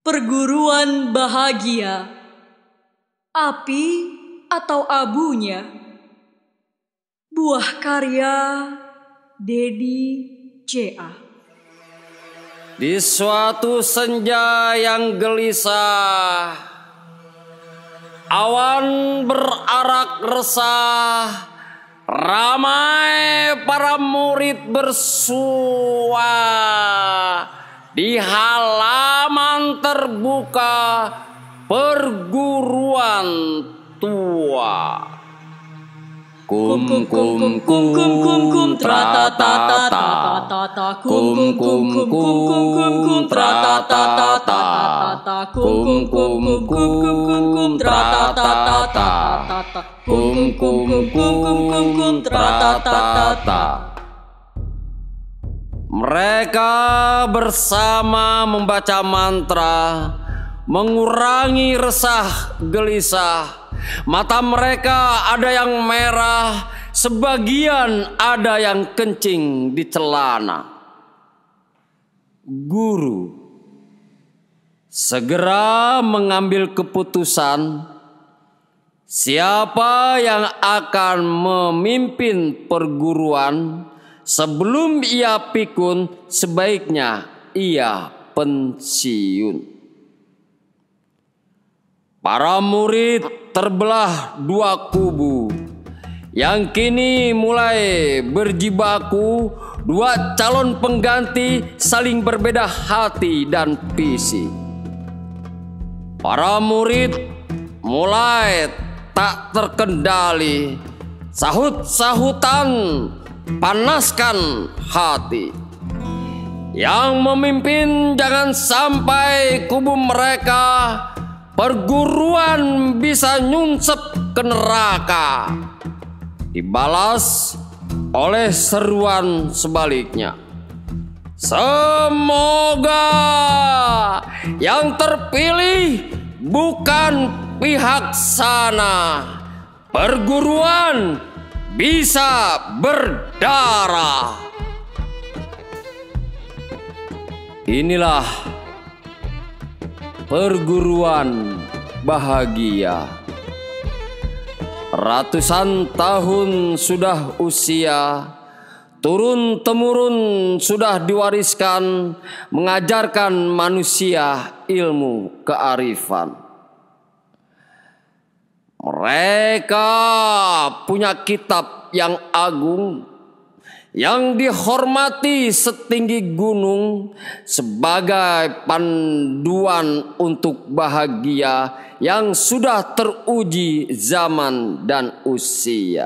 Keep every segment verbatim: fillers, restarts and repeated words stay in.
Perguruan bahagia. Api atau abunya? Buah karya Dedi C A. Di suatu senja yang gelisah, awan berarak resah, ramai para murid bersua di halaman terbuka perguruan tua. Kum kum kum kum kum kum kum tra-ta-ta-ta, kum kum kum kum kum tra-ta-ta-ta, kum kum kum kum tra-ta-ta-ta, kum kum kum kum tra-ta-ta. Mereka bersama membaca mantra, mengurangi resah gelisah. Mata mereka ada yang merah, sebagian ada yang kencing di celana. Guru segera mengambil keputusan siapa yang akan memimpin perguruan. Sebelum ia pikun, sebaiknya ia pensiun. Para murid terbelah dua kubu, yang kini mulai berjibaku. Dua calon pengganti saling berbeda hati dan visi. Para murid mulai tak terkendali, sahut-sahutan, panaskan hati. Yang memimpin jangan sampai kubu mereka perguruan bisa nyunsep ke neraka. Dibalas oleh seruan sebaliknya. Semoga yang terpilih bukan pihak sana. Perguruan bisa berdarah. Inilah perguruan bahagia. Ratusan tahun sudah usia, turun-temurun sudah diwariskan, mengajarkan manusia ilmu kearifan. Mereka punya kitab yang agung, yang dihormati setinggi gunung, sebagai panduan untuk bahagia yang sudah teruji zaman dan usia.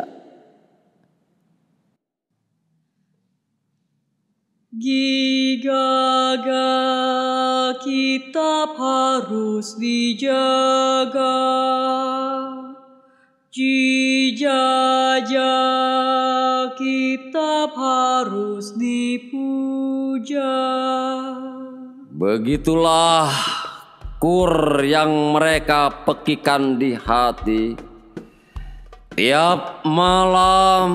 Gigaga kitab harus dijaga, Jijaja kitab harus dipuja. Begitulah kur yang mereka pekikan di hati. Tiap malam,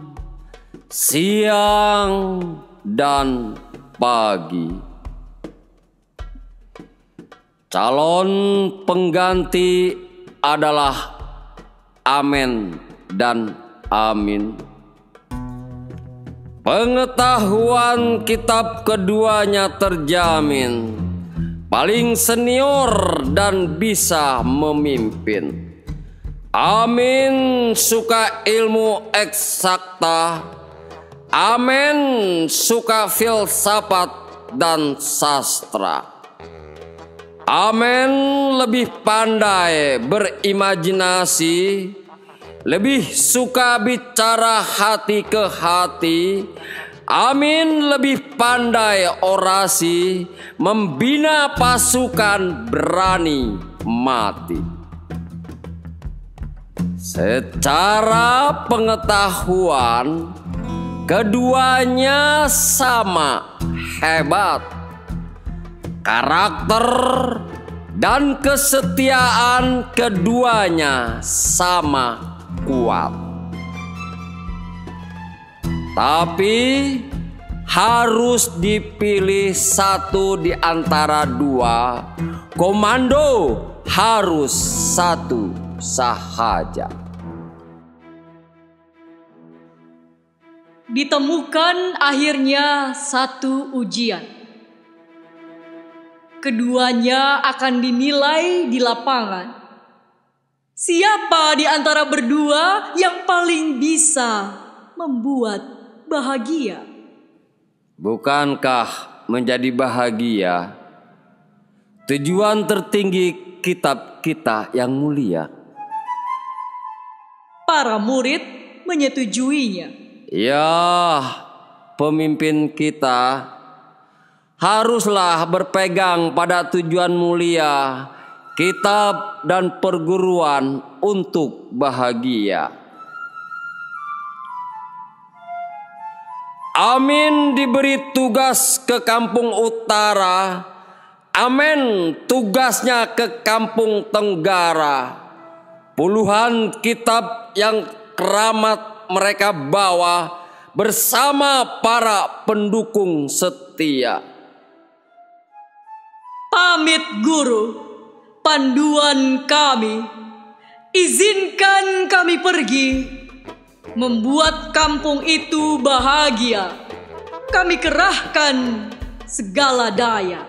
siang, dan pagi. Calon pengganti adalah amen dan amin. Pengetahuan kitab keduanya terjamin, paling senior dan bisa memimpin. Amin suka ilmu eksakta, amen suka filsafat dan sastra. Amen lebih pandai berimajinasi, lebih suka bicara hati ke hati. Amin lebih pandai orasi, membina pasukan berani mati. Secara pengetahuan, keduanya sama hebat. Karakter dan kesetiaan keduanya sama kuat. Tapi harus dipilih satu di antara dua. Komando harus satu sahaja. Ditemukan akhirnya satu ujian. Keduanya akan dinilai di lapangan. Siapa di antara berdua yang paling bisa membuat bahagia? Bukankah menjadi bahagia tujuan tertinggi kitab kita yang mulia? Para murid menyetujuinya. Ya, pemimpin kita haruslah berpegang pada tujuan mulia kitab dan perguruan untuk bahagia. Amin diberi tugas ke Kampung Utara. Amin tugasnya ke Kampung Tenggara. Puluhan kitab yang keramat mereka bawa bersama para pendukung setia. Pamit guru, panduan kami, izinkan kami pergi, membuat kampung itu bahagia. Kami kerahkan segala daya.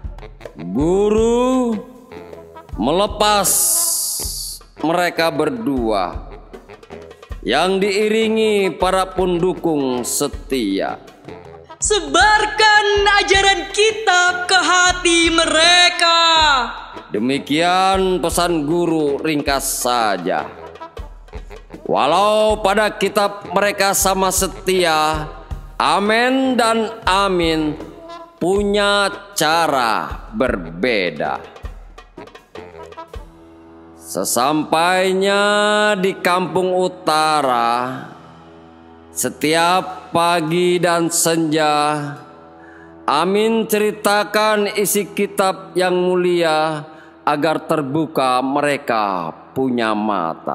Guru melepas mereka berdua yang diiringi para pendukung setia. Sebarkan ajaran kitab ke hati mereka. Demikian pesan guru ringkas saja. Walau pada kitab mereka sama setia, Amin dan Amin punya cara berbeda. Sesampainya di Kampung Utara, setiap pagi dan senja, Amin ceritakan isi kitab yang mulia agar terbuka mereka punya mata.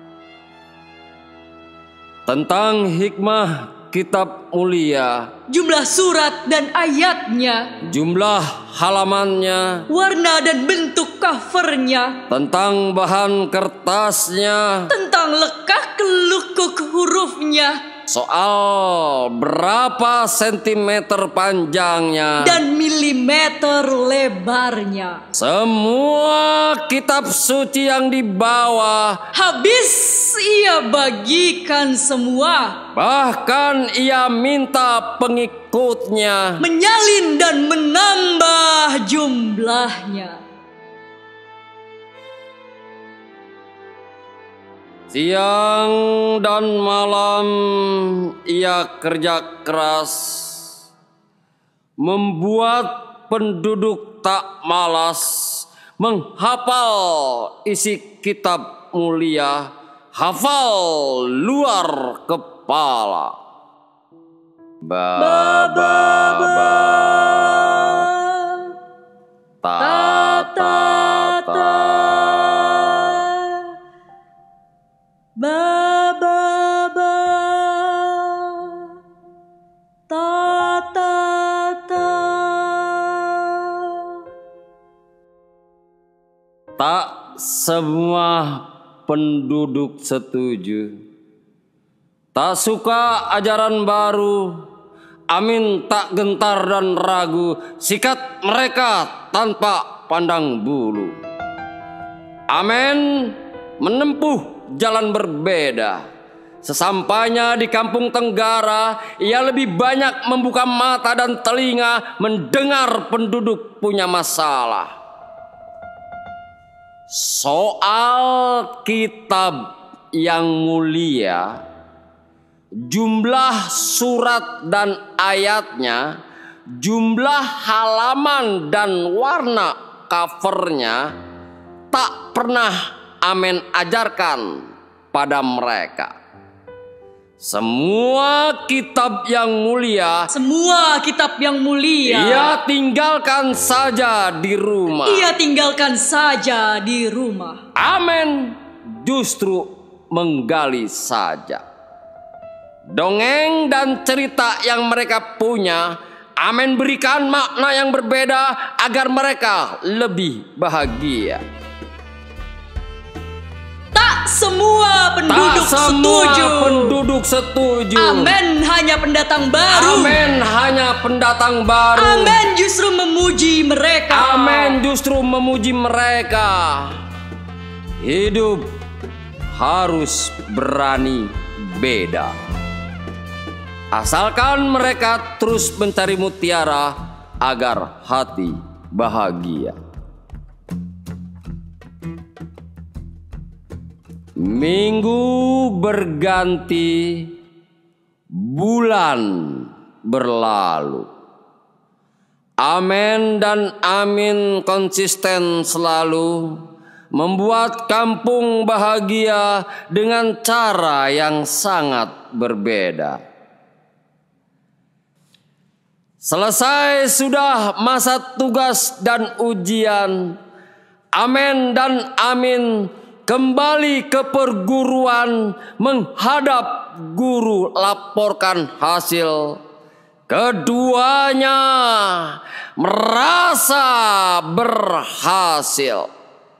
Tentang hikmah kitab mulia, jumlah surat dan ayatnya, jumlah halamannya, warna dan bentuk covernya, tentang bahan kertasnya, tentang lekak-lekuk hurufnya, soal berapa sentimeter panjangnya, dan milimeter lebarnya. Semua kitab suci yang dibawa habis ia bagikan semua. Bahkan ia minta pengikutnya menyalin dan menambah jumlahnya. Siang dan malam ia kerja keras, membuat penduduk tak malas menghafal isi kitab mulia, hafal luar kepala. Ba ba ba ta ta ta ba ba ba ta ta ta. Tak semua penduduk setuju. Tak suka ajaran baru. Amin tak gentar dan ragu, sikat mereka tanpa pandang bulu. Amin menempuh jalan berbeda. Sesampainya di Kampung Tenggara, ia lebih banyak membuka mata dan telinga mendengar penduduk punya masalah. Soal kitab yang mulia, jumlah surat dan ayatnya, jumlah halaman dan warna covernya tak pernah Amin ajarkan pada mereka. Semua kitab yang mulia, semua kitab yang mulia, ia tinggalkan saja di rumah. Ia tinggalkan saja di rumah. Amin justru menggali saja. dongeng dan cerita yang mereka punya, amin, berikan makna yang berbeda agar mereka lebih bahagia. Tak semua penduduk tak semua setuju. penduduk setuju. Amin hanya pendatang baru. Amin hanya pendatang baru. Amin justru memuji mereka. Amin justru memuji mereka. Hidup harus berani beda. Asalkan mereka terus mencari mutiara agar hati bahagia. Minggu berganti, bulan berlalu. Amin dan amin konsisten selalu membuat kampung bahagia dengan cara yang sangat berbeda. Selesai sudah masa tugas dan ujian, amin dan amin kembali ke perguruan menghadap guru laporkan hasil. Keduanya merasa berhasil.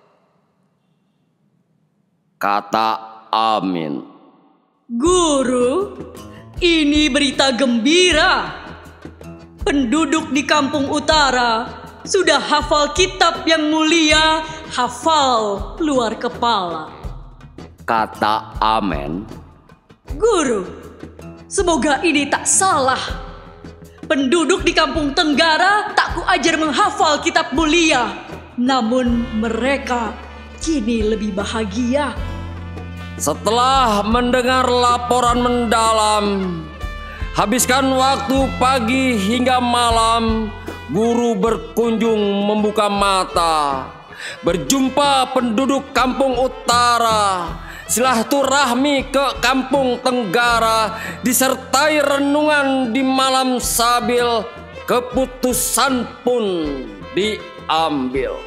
Kata amin. Guru, ini berita gembira. Penduduk di kampung utara sudah hafal kitab yang mulia, hafal luar kepala. Kata amin. Guru, semoga ini tak salah. Penduduk di kampung Tenggara tak kuajar menghafal kitab mulia, namun mereka kini lebih bahagia. Setelah mendengar laporan mendalam, habiskan waktu pagi hingga malam, guru berkunjung membuka mata, berjumpa penduduk kampung utara, silaturahmi ke kampung Tenggara, disertai renungan di malam sabil, keputusan pun diambil.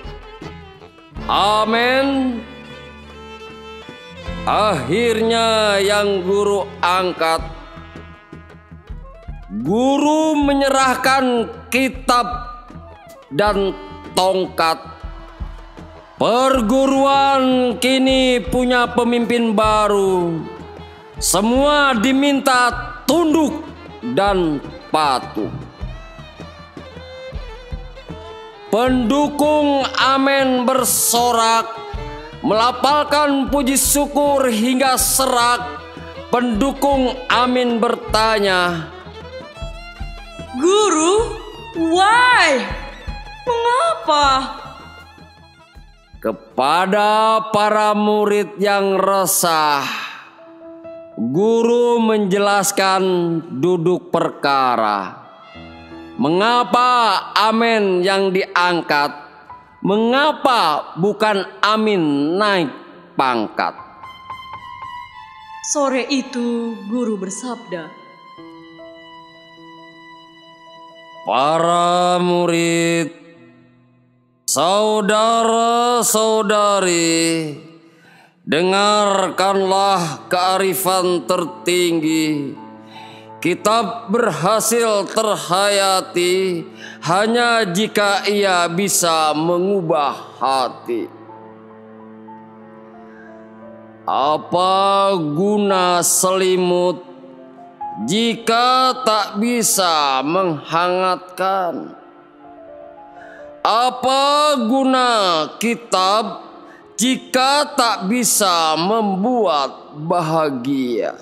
Amin. Akhirnya yang guru angkat, guru menyerahkan kitab dan tongkat. Perguruan kini punya pemimpin baru. Semua diminta tunduk dan patuh. Pendukung amin bersorak, melapalkan puji syukur hingga serak. Pendukung amin bertanya, Guru, why? Mengapa? Kepada para murid yang resah, guru menjelaskan duduk perkara. Mengapa amin yang diangkat? Mengapa bukan amin naik pangkat? Sore itu guru bersabda, para murid, saudara-saudari, dengarkanlah kearifan tertinggi. Kitab berhasil terhayati hanya jika ia bisa mengubah hati. Apa guna selimut jika tak bisa menghangatkan? Apa guna kitab jika tak bisa membuat bahagia?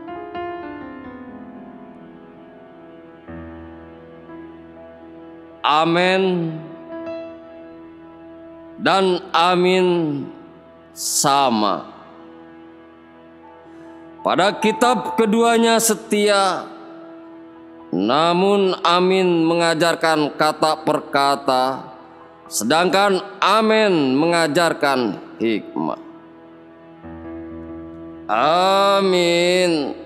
Amin dan amin sama. Pada kitab keduanya setia, namun amin mengajarkan kata per kata, sedangkan amin mengajarkan hikmah. Amin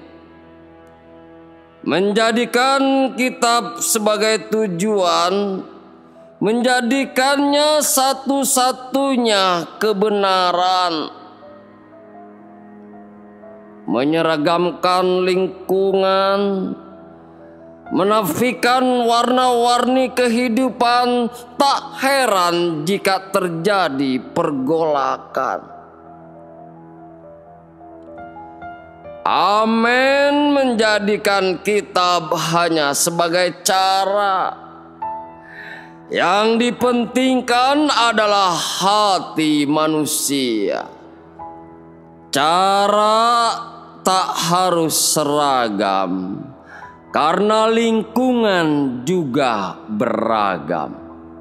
menjadikan kitab sebagai tujuan, menjadikannya satu-satunya kebenaran. menyeragamkan lingkungan, menafikan warna-warni kehidupan. Tak heran jika terjadi pergolakan. Amin menjadikan kitab hanya sebagai cara. Yang dipentingkan adalah hati manusia. Cara tak harus seragam, karena lingkungan juga beragam.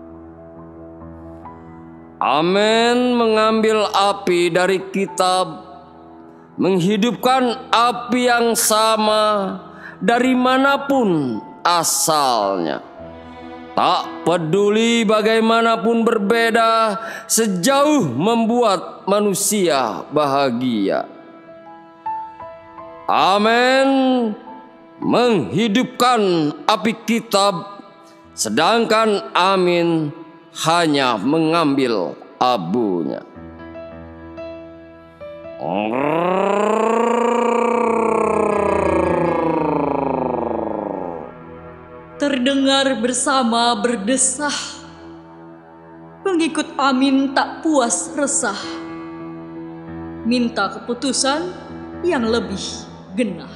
Amin mengambil api dari kitab, menghidupkan api yang sama dari manapun asalnya. Tak peduli bagaimanapun berbeda, sejauh membuat manusia bahagia. Amin menghidupkan api kitab, sedangkan Amin hanya mengambil abunya. Terdengar bersama berdesah, pengikut Amin tak puas resah, minta keputusan yang lebih genah.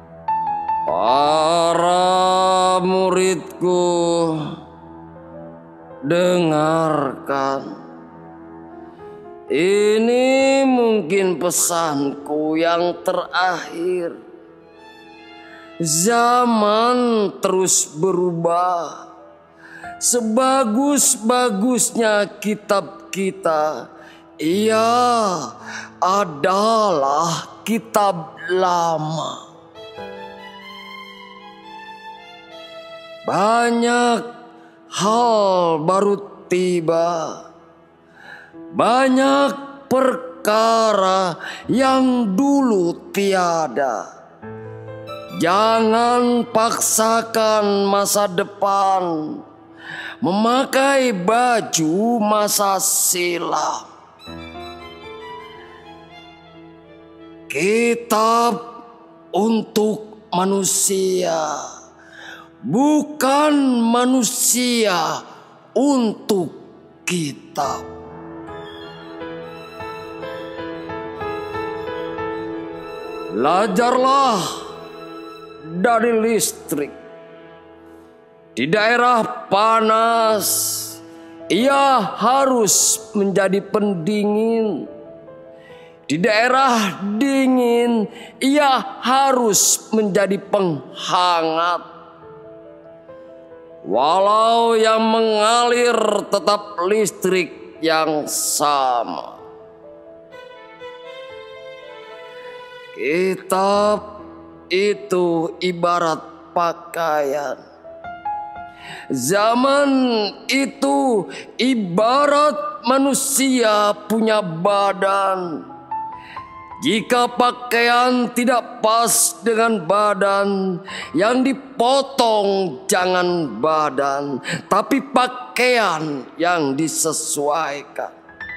Para muridku, dengarkan. Ini mungkin pesanku yang terakhir. Zaman terus berubah. Sebagus-bagusnya kitab kita, ia adalah kitab lama. Banyak hal baru tiba, banyak perkara yang dulu tiada. Jangan paksakan masa depan memakai baju masa silam. Kitab untuk manusia, bukan manusia untuk kitab. Belajarlah dari listrik. Di daerah panas, ia harus menjadi pendingin. Di daerah dingin, ia harus menjadi penghangat. Walau yang mengalir tetap listrik yang sama. Kitab itu ibarat pakaian. Zaman itu ibarat manusia punya badan. Jika pakaian tidak pas dengan badan, yang dipotong jangan badan, tapi pakaian yang disesuaikan.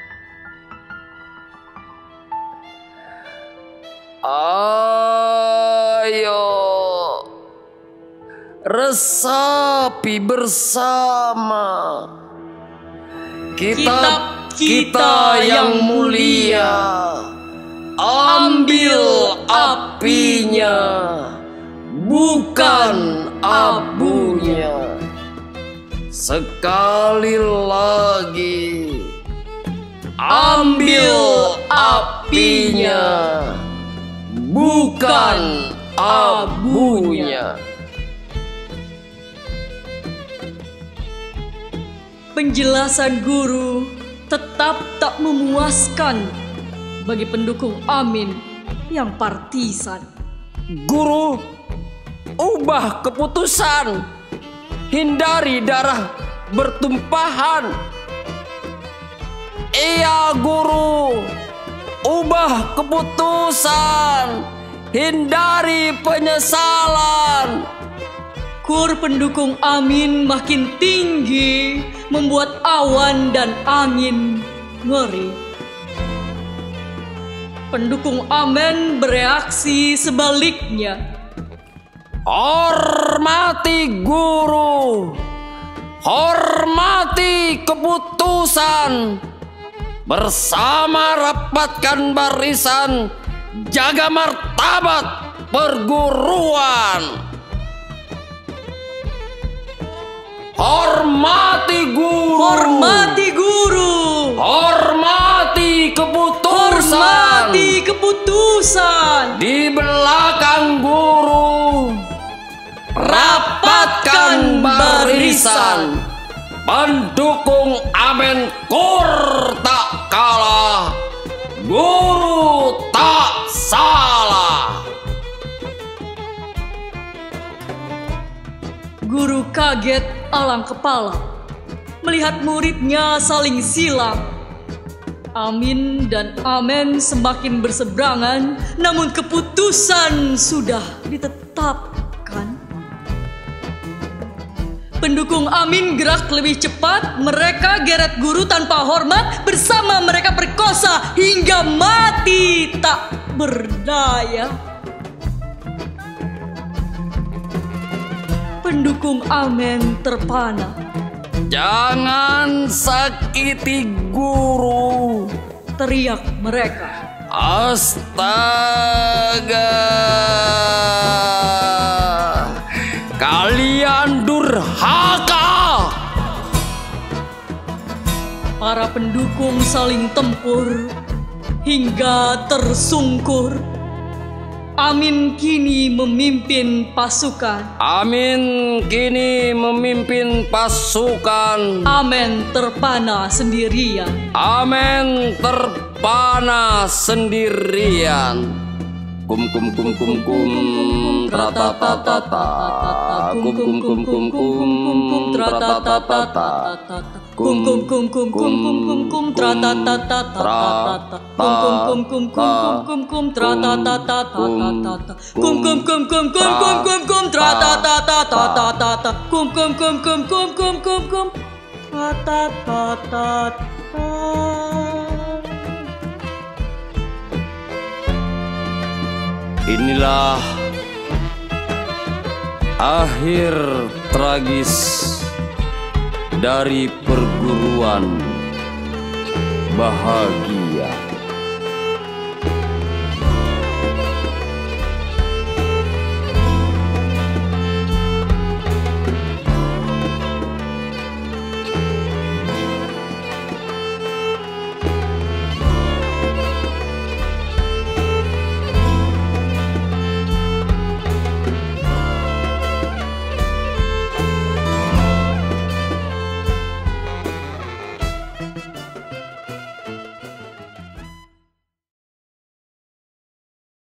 Ayo resapi bersama kitab kita yang mulia. Ambil apinya, bukan abunya. Sekali lagi, ambil apinya, bukan abunya. Penjelasan guru tetap tak memuaskan bagi pendukung Amin yang partisan. Guru, ubah keputusan, hindari darah bertumpahan. Iya guru, ubah keputusan, hindari penyesalan. Kur pendukung Amin makin tinggi, membuat awan dan angin ngeri. Pendukung amen bereaksi sebaliknya. Hormati guru, hormati keputusan. Bersama rapatkan barisan, jaga martabat perguruan. Hormati guru, Hormati guru, hormati keputusan. hormati keputusan. Di belakang guru, rapatkan barisan. Pendukung amen kur tak kalah, guru tak salah. Guru kaget alang kepala melihat muridnya saling silang. Amin dan amen semakin berseberangan, namun keputusan sudah ditetapkan. Pendukung amin gerak lebih cepat, mereka geret guru tanpa hormat, bersama mereka perkosa hingga mati tak berdaya. Pendukung amen terpana. Jangan sakiti guru, Teriak mereka. Astaga, kalian durhaka. Para pendukung saling tempur hingga tersungkur. Amin kini memimpin pasukan. Amin kini memimpin pasukan. Amen terpana sendirian. Amen terpana sendirian. Kum kum kum kum kum tratatatata. Kum kum kum kum kum tratatatata. Kum kum kum kum kum kum kum kum tratatatata. Kum kum kum kum kum kum kum tratatatata. Kum kum kum kum kum kum kum kum tratatatata. Kum kum kum kum kum kum kum kum tratatatata. Inilah akhir tragis dari perguruan bahagia.